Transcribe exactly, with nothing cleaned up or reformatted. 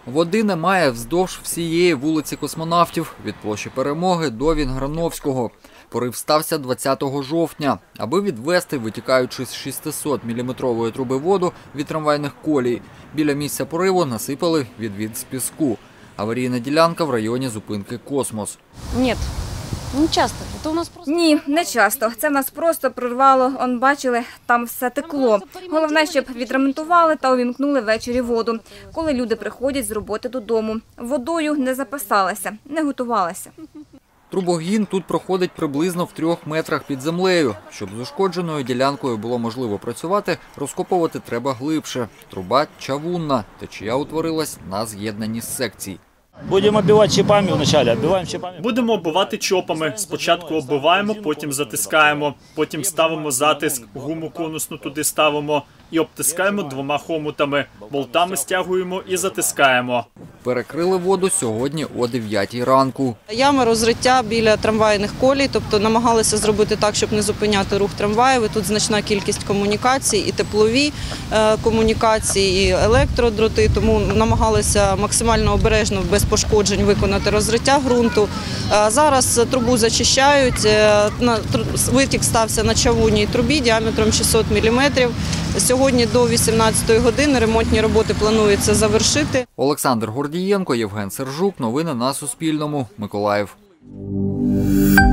Води немає вздовж всієї вулиці Космонавтів від площі Перемоги до Вінграновського. Порив стався двадцятого жовтня. Аби відвести витікаючи з шістсотміліметрової труби воду від трамвайних колій, біля місця пориву насипали відвід з піску. Аварійна ділянка в районі зупинки «Космос». Ні, не часто. Це у нас просто... Ні, не часто. Це нас просто прорвало. Он бачили, там все текло. Головне, щоб відремонтували та увімкнули ввечері воду, коли люди приходять з роботи додому. Водою не запасалися, не готувалися. Трубогін тут проходить приблизно в трьох метрах під землею. Щоб з ушкодженою ділянкою було можливо працювати, розкопувати треба глибше. Труба чавунна, течія утворилась на з'єднанні секцій. Будемо оббивати чіпами вначале, оббиваємо чіпами. Будемо оббивати чопами. Спочатку оббиваємо, потім затискаємо, потім ставимо затиск, гуму конусну туди ставимо і обтискаємо двома хомутами. Болтами стягуємо і затискаємо. Перекрили воду сьогодні о дев'ятій ранку. Ями розриття біля трамвайних колій, тобто намагалися зробити так, щоб не зупиняти рух трамваїв. І тут значна кількість комунікацій, і теплові комунікації, і електродроти, тому намагалися максимально обережно, без пошкоджень виконати розриття ґрунту. Зараз трубу зачищають, витік стався на чавунній трубі діаметром шістсот міліметрів. Сьогодні до вісімнадцятої години ремонтні роботи планується завершити. Олександр Гордієнко, Євген Сержук. Новини на Суспільному. Миколаїв.